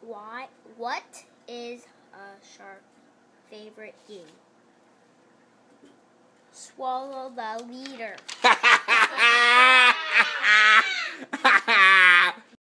What is a shark's favorite game? Swallow the leader.